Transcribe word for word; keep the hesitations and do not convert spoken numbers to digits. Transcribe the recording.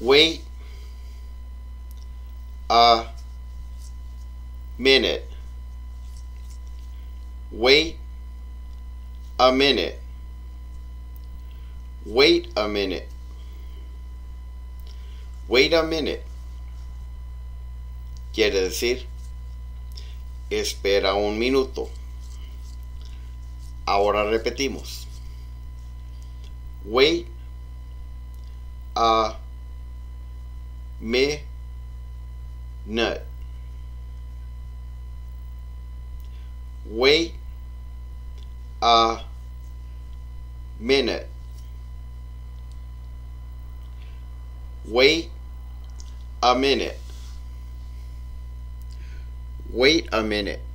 Wait a minute. Wait a minute. Wait a minute. Wait a minute. Quiere decir, espera un minuto. Ahora repetimos. Wait a minute. Wait a minute. Wait a minute. Wait a minute.